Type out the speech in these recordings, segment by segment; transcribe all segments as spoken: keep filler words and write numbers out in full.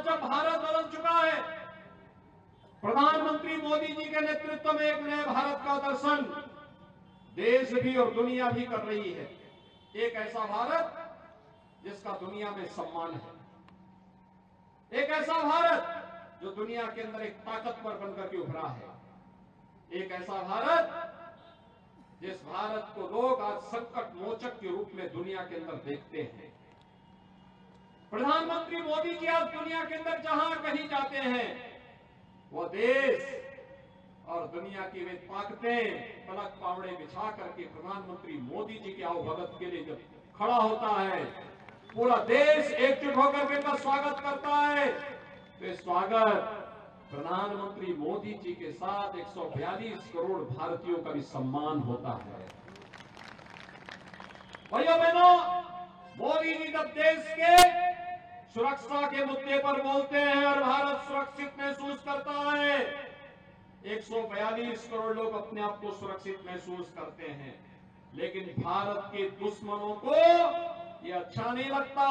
आज जब भारत बदल चुका है, प्रधानमंत्री मोदी जी के नेतृत्व में एक नए भारत का दर्शन देश भी और दुनिया भी कर रही है। एक ऐसा भारत जिसका दुनिया में सम्मान है, एक ऐसा भारत जो दुनिया के अंदर एक ताकतवर बनकर के उभरा है, एक ऐसा भारत जिस भारत को लोग आज संकट मोचक के रूप में दुनिया के अंदर देखते हैं। प्रधानमंत्री मोदी जी आज दुनिया के अंदर जहां कहीं जाते हैं, वो देश और दुनिया की वे ताकतें पलक पावड़े बिछा करके प्रधानमंत्री मोदी जी के आवभगत के लिए जब खड़ा होता है, पूरा देश एकजुट होकर के इनका स्वागत करता है। तो स्वागत प्रधानमंत्री मोदी जी के साथ एक सौ बयालीस करोड़ भारतीयों का भी सम्मान होता है। भाइयों बहनों, मोदी जी जब देश के सुरक्षा के मुद्दे पर बोलते हैं और भारत सुरक्षित महसूस करता है, एक सौ बयालीस करोड़ लोग अपने आप को सुरक्षित महसूस करते हैं, लेकिन भारत के दुश्मनों को ये अच्छा नहीं लगता।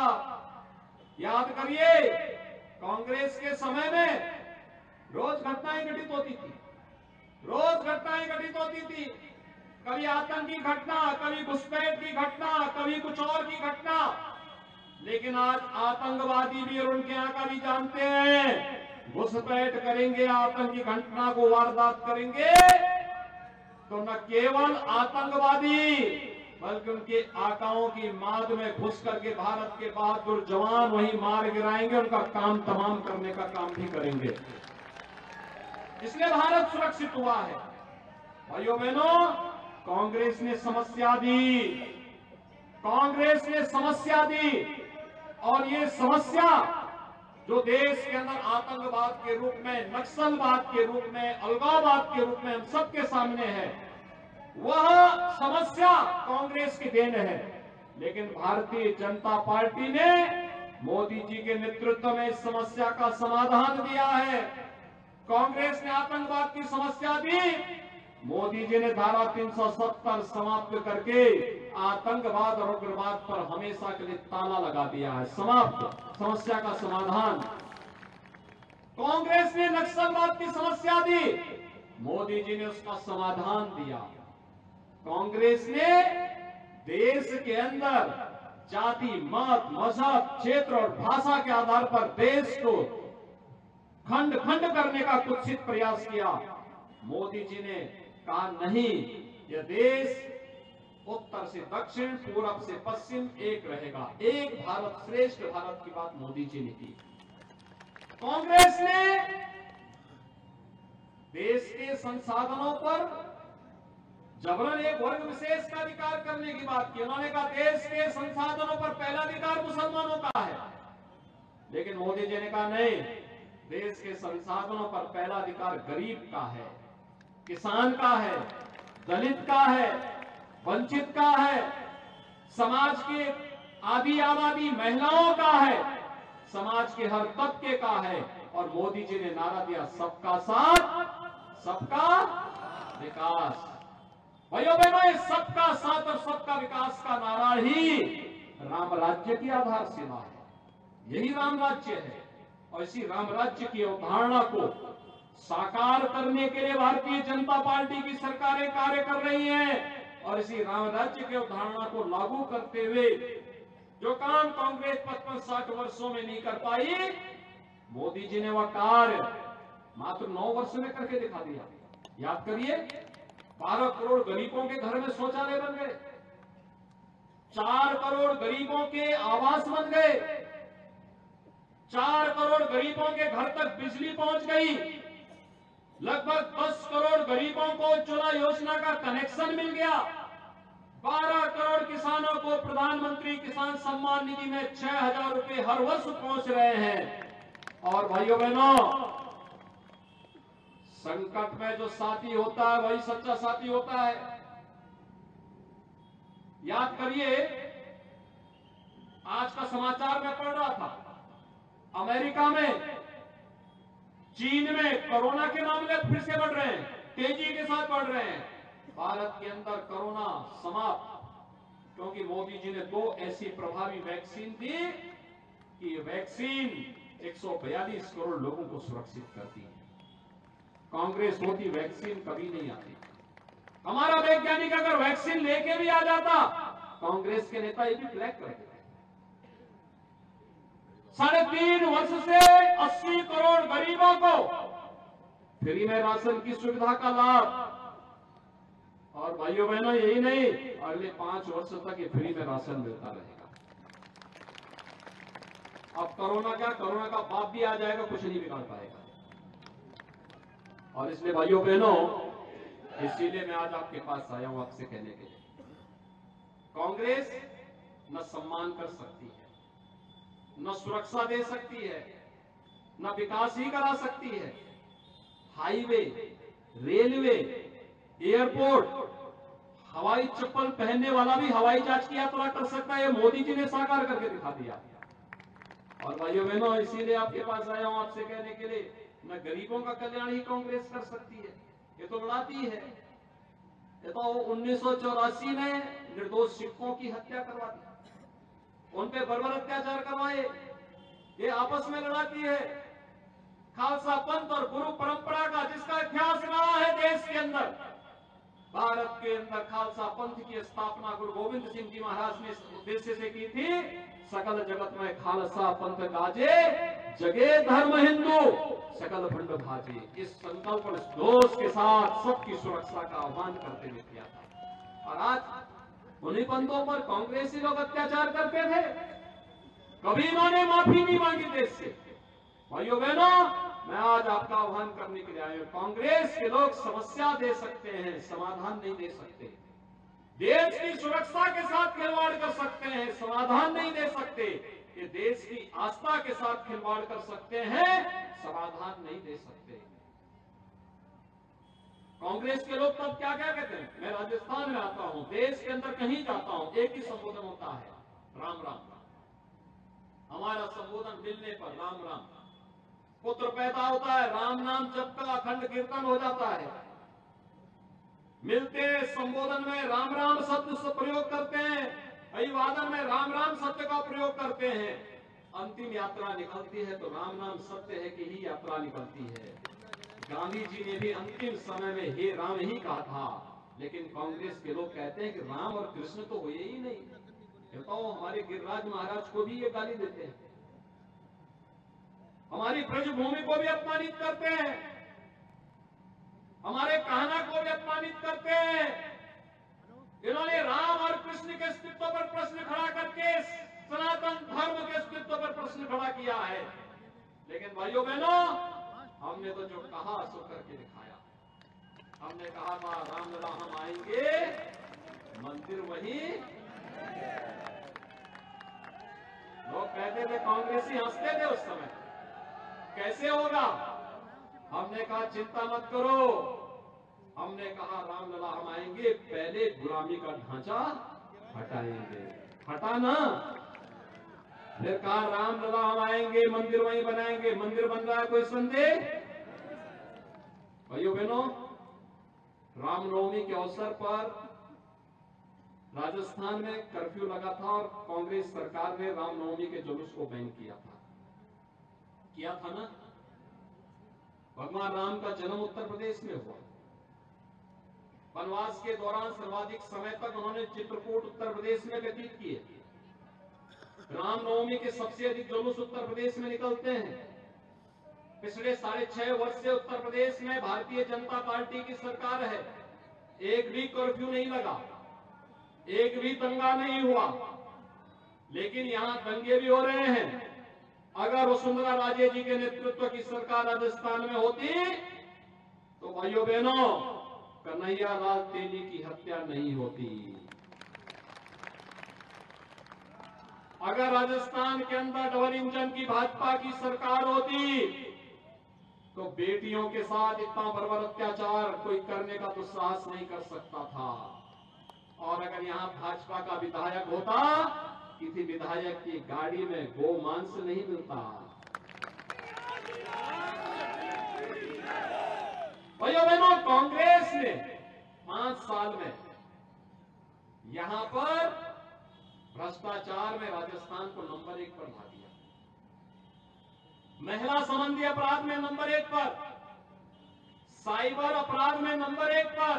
याद करिए, कांग्रेस के समय में रोज घटनाएं घटित होती थी, रोज घटनाएं घटित होती थी, कभी आतंकी घटना, कभी घुसपैठ की घटना, कभी कुछ और की घटना। लेकिन आज आतंकवादी भी और उनके आका भी जानते हैं, घुसपैठ करेंगे, आतंकी घटना को वारदात करेंगे तो न केवल आतंकवादी बल्कि उनके आकाओं की माद में घुस करके भारत के बहादुर जवान वहीं मार गिराएंगे, उनका काम तमाम करने का काम भी करेंगे। इसलिए भारत सुरक्षित हुआ है। भाइयों बहनों, कांग्रेस ने समस्या दी, कांग्रेस ने समस्या दी और ये समस्या जो देश के अंदर आतंकवाद के रूप में, नक्सलवाद के रूप में, अलगाववाद के रूप में हम सबके सामने है, वह समस्या कांग्रेस की देन है। लेकिन भारतीय जनता पार्टी ने मोदी जी के नेतृत्व में इस समस्या का समाधान दिया है। कांग्रेस ने आतंकवाद की समस्या दी, मोदी जी ने धारा तीन सौ सत्तर समाप्त करके आतंकवाद और उग्रवाद पर हमेशा के लिए ताला लगा दिया है। समाप्त, समस्या का समाधान। कांग्रेस ने नक्सलवाद की समस्या दी, मोदी जी ने उसका समाधान दिया। कांग्रेस ने देश के अंदर जाति, मत, मजहब, क्षेत्र और भाषा के आधार पर देश को खंड खंड करने का कुत्सित प्रयास किया। मोदी जी ने कहा नहीं, यह देश उत्तर से दक्षिण, पूरब से पश्चिम एक रहेगा, एक भारत श्रेष्ठ भारत की बात मोदी जी ने की। कांग्रेस ने देश के संसाधनों पर जबरन एक वर्ग विशेष का अधिकार करने की बात की। उन्होंने कहा देश के संसाधनों पर पहला अधिकार मुसलमानों का है, लेकिन मोदी जी ने कहा नहीं, देश के संसाधनों पर पहला अधिकार गरीब का है, किसान का है, दलित का है, वंचित का है, समाज के आधी आबादी महिलाओं का है, समाज के हर तबके का है। और मोदी जी ने नारा दिया सबका साथ सबका विकास। भाइयों बहनों, ये सबका साथ और सबका विकास का नारा ही राम राज्य की आधारशिला है, यही राम राज्य है। और इसी राम राज्य की अवधारणा को साकार करने के लिए भारतीय जनता पार्टी की सरकारें कार्य कर रही हैं। और इसी राम राज्य की अवधारणा को लागू करते हुए जो काम कांग्रेस पचपन साठ वर्षों में नहीं कर पाई, मोदी जी ने वह कार्य मात्र नौ वर्ष में करके दिखा दिया। याद करिए, बारह करोड़ गरीबों के घर में शौचालय बन गए, चार करोड़ गरीबों के आवास बन गए, चार करोड़ गरीबों के घर तक बिजली पहुंच गई, लगभग दस करोड़ गरीबों को उज्ज्वला योजना का कनेक्शन मिल गया, बारह करोड़ किसानों को प्रधानमंत्री किसान सम्मान निधि में छह हजार रुपए हर वर्ष पहुंच रहे हैं। और भाइयों बहनों, संकट में जो साथी होता है वही सच्चा साथी होता है। याद करिए, आज का समाचार मैं पढ़ रहा था, अमेरिका में, चीन में कोरोना के मामले फिर से बढ़ रहे हैं, तेजी के साथ बढ़ रहे हैं। भारत के अंदर कोरोना समाप्त, क्योंकि मोदी जी ने दो ऐसी प्रभावी वैक्सीन दी कि वैक्सीन एक सौ बयालीस करोड़ लोगों को सुरक्षित करती है। कांग्रेस होती वैक्सीन कभी नहीं आती। हमारा वैज्ञानिक अगर वैक्सीन लेके भी आ जाता, कांग्रेस के नेता ये भी ब्लैक कर देते। साढ़े तीन वर्ष से अस्सी करोड़ गरीबों को फ्री में राशन की सुविधा का लाभ, और भाइयों बहनों यही नहीं, अगले पांच वर्ष तक ये फ्री में राशन मिलता रहेगा। अब कोरोना क्या, कोरोना का बाप भी आ जाएगा, कुछ नहीं बिगाड़ पाएगा। और इसलिए भाइयों बहनों, इसीलिए मैं आज आपके पास आया हूं आपसे कहने के लिए, कांग्रेस न सम्मान कर सकती है, न सुरक्षा दे सकती है, न विकास ही करा सकती है। हाईवे, रेलवे, एयरपोर्ट, हवाई चप्पल पहनने वाला भी हवाई जहाज की यात्रा कर सकता है। मोदी जी ने साकार करके दिखा दिया। और भाइयों बहनों, इसीलिए आपके पास आया हूं आपसे कहने के लिए, न गरीबों का कल्याण ही कांग्रेस कर सकती है, ये तो लड़ाती है। ये तो उन्नीस सौ चौरासी में निर्दोष सिखों की हत्या करवा दी, उन पे बर्बर अत्याचार करवाए, ये आपस में लड़ाती है। खालसा पंथ और गुरु परंपरा का जिसका इतिहास रहा है देश के अंदर, भारत के अंदर खालसा पंथ की स्थापना गुरु गोविंद सिंह जी महाराज ने इस उद्देश्य से की थी, सकल जगत में खालसा पंथ गाजे, जगे धर्म हिंदू, सकल भंड भाजे। इस संकल्प और इस दोष के साथ सबकी सुरक्षा का आह्वान करते हुए किया था। और आज उन्हीं पंथों पर कांग्रेसी लोग अत्याचार करते थे, कभी इन्होंने माफी नहीं मांगी देश से। भाइयों बहनों, मैं आज आपका आह्वान करने के लिए आया हूं, कांग्रेस के लोग समस्या दे सकते हैं, समाधान नहीं दे सकते। देश की सुरक्षा के साथ खिलवाड़ कर सकते हैं, समाधान नहीं दे सकते। ये देश की आस्था के साथ खिलवाड़ कर सकते हैं, समाधान नहीं दे सकते। कांग्रेस के लोग तब क्या क्या कहते हैं, मैं राजस्थान में आता हूं, देश के अंदर कहीं जाता हूं, एक ही संबोधन होता है, राम राम। हमारा संबोधन मिलने पर राम राम, पुत्र पैदा होता है, राम नाम जप का अखंड कीर्तन हो जाता है। मिलते संबोधन में राम राम शब्द से प्रयोग करते हैं, अभिवादन में राम राम शब्द का प्रयोग करते हैं। अंतिम यात्रा निकलती है तो राम नाम सत्य है कि ही यात्रा निकलती है। गांधी जी ने भी अंतिम समय में हे राम ही कहा था, लेकिन कांग्रेस के लोग कहते हैं कि राम और कृष्ण तो हुए ही नहीं। बताओ, हमारे गिरिराज महाराज को भी ये गाली देते हैं, हमारी ब्रजभूमि को भी अपमानित करते हैं, हमारे कहना को भी अपमानित करते हैं। इन्होंने राम और कृष्ण के अस्तित्व पर प्रश्न खड़ा करके सनातन धर्म के अस्तित्व पर प्रश्न खड़ा किया है। लेकिन भाइयों बहनों, हमने तो जो कहा सो करके दिखाया। हमने कहा था रामलला हम आएंगे, मंदिर वही। लोग कहते थे, कांग्रेसी हंसते थे उस समय, कैसे होगा। हमने कहा चिंता मत करो, हमने कहा रामलला हम आएंगे, पहले गुलामी का ढांचा हटाएंगे, हटाना। फिर कहा रामलला हम आएंगे, मंदिर वहीं बनाएंगे। मंदिर बन रहा है, कोई संदेह। भाइयों बहनों, रामनवमी के अवसर पर राजस्थान में कर्फ्यू लगा था और कांग्रेस सरकार ने रामनवमी के जुलूस को बैन किया था किया था ना। भगवान राम का जन्म उत्तर प्रदेश में हुआ। वनवास के दौरान सर्वाधिक समय तक उन्होंने चित्रकूट उत्तर प्रदेश में व्यतीत किए। रामनवमी के सबसे अधिक जुलूस उत्तर प्रदेश में निकलते हैं। पिछले साढ़े छह वर्ष से उत्तर प्रदेश में भारतीय जनता पार्टी की सरकार है, एक भी कर्फ्यू नहीं लगा, एक भी दंगा नहीं हुआ। लेकिन यहां दंगे भी हो रहे हैं। अगर वसुंधरा राजे जी के नेतृत्व की सरकार राजस्थान में होती तो भाइयों बहनों, कन्हैया लाल तेली की हत्या नहीं होती। अगर राजस्थान के अंदर डबल इंजन की भाजपा की सरकार होती तो बेटियों के साथ इतना बर्बर अत्याचार कोई करने का दुस्साहस नहीं कर सकता था। और अगर यहां भाजपा का विधायक होता, किसी विधायक की गाड़ी में गो मांस नहीं मिलता। भाइयों बहनों, कांग्रेस ने पांच साल में यहां पर भ्रष्टाचार में राजस्थान को नंबर एक पर ला दिया। महिला संबंधी अपराध में नंबर एक पर, साइबर अपराध में नंबर एक पर,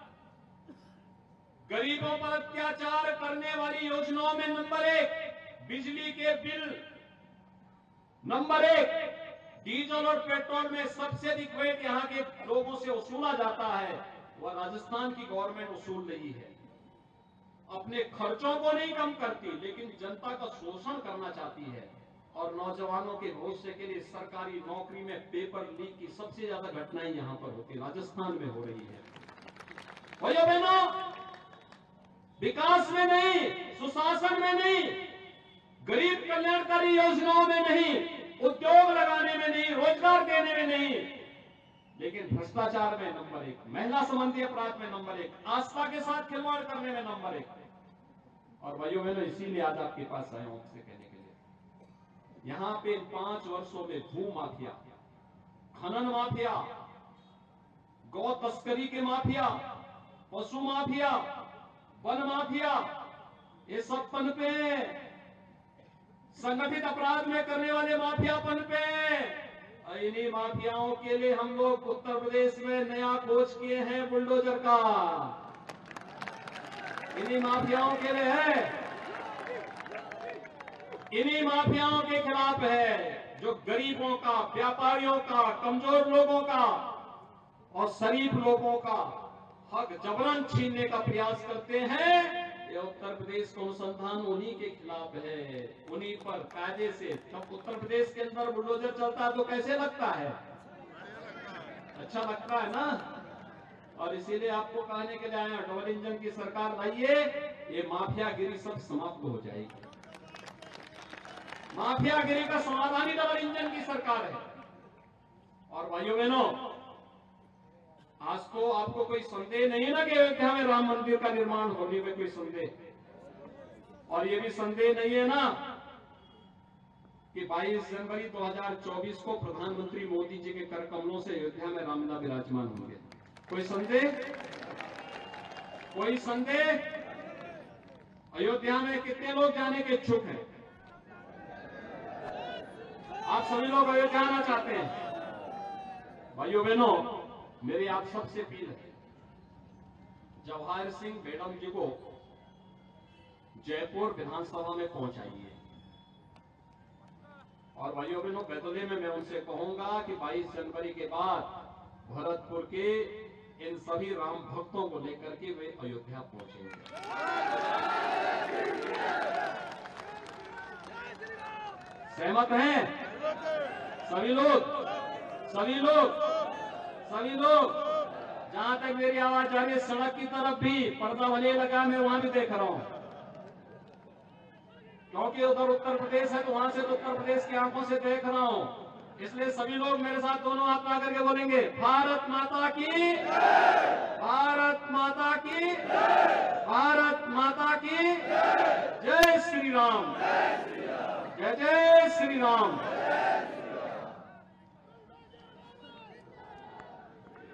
गरीबों पर अत्याचार करने वाली योजनाओं में नंबर एक, बिजली के बिल नंबर एक, डीजल और पेट्रोल में सबसे अधिक वेट यहां के लोगों से वसूला जाता है, वह राजस्थान की गवर्नमेंट वसूल रही है। अपने खर्चों को नहीं कम करती, लेकिन जनता का शोषण करना चाहती है। और नौजवानों के भविष्य के लिए सरकारी नौकरी में पेपर लीक की सबसे ज्यादा घटनाएं यहां पर होती, राजस्थान में हो रही है। भाइयों बहनों, विकास में नहीं, सुशासन में नहीं, गरीब कल्याणकारी योजनाओं में नहीं, उद्योग लगाने में नहीं, रोजगार देने में नहीं, लेकिन भ्रष्टाचार में नंबर एक, महिला संबंधी अपराध में नंबर एक, आस्था के साथ खिलवाड़ करने में नंबर एक। और भाइयों बहनों, इसीलिए आज आपके पास आया हूं आपसे कहने के लिए, यहां पे पांच वर्षों में भू माफिया, खनन माफिया, गौ तस्करी के माफिया, पशु माफिया, वन माफिया, ये सब पनपे, संगठित अपराध में करने वाले माफिया पनपे। इन्हीं माफियाओं के लिए हम लोग उत्तर प्रदेश में नया खोज किए हैं बुलडोजर का, इन्हीं माफियाओं के लिए है, इन्हीं माफियाओं के खिलाफ है, जो गरीबों का, व्यापारियों का, कमजोर लोगों का और शरीफ लोगों का हक जबरन छीनने का प्रयास करते हैं। ये उत्तर प्रदेश का अनुसंधान उन्हीं के खिलाफ है, उन्हीं पर कायदे से। जब उत्तर प्रदेश के अंदर बुलडोजर चलता है तो कैसे लगता है? अच्छा लगता है ना। और इसीलिए आपको कहने के लिए आया, डबल इंजन की सरकार लाइए, ये माफियागिरी सब समाप्त हो जाएगी। माफियागिरी का समाधान ही डबल इंजन की सरकार है। और भाइयों बहनों, आज तो आपको कोई संदेह नहीं है ना कि अयोध्या में राम मंदिर का निर्माण होने में कोई संदेह, और ये भी संदेह नहीं है ना कि बाईस जनवरी दो हज़ार चौबीस को प्रधानमंत्री मोदी जी के कर कमलों से अयोध्या में रामलला विराजमान होंगे। कोई संदेह? कोई संदेह? अयोध्या में कितने लोग जाने के इच्छुक हैं? आप सभी लोग अयोध्या आना चाहते हैं? भाइयों बहनों, मेरी आप सबसे अपील है, जवाहर सिंह मैडम जी को जयपुर विधानसभा में पहुंचाइए। और भाइयों बहनों, बैतूले में मैं उनसे कहूंगा कि बाईस जनवरी के बाद भरतपुर के इन सभी राम भक्तों को लेकर के वे अयोध्या पहुंचेंगे। सहमत हैं सभी लोग? सभी लोग सभी लोग जहां तक मेरी आवाज जा रही है, सड़क की तरफ भी पर्दा भले लगा, मैं वहां भी देख रहा हूं, क्योंकि उधर उत्तर प्रदेश है तो वहां से तो उत्तर प्रदेश की आंखों से देख रहा हूं। इसलिए सभी लोग मेरे साथ दोनों हाथ ला करके बोलेंगे, भारत माता की, भारत माता की, भारत माता की जय श्री राम, जय जय श्री राम।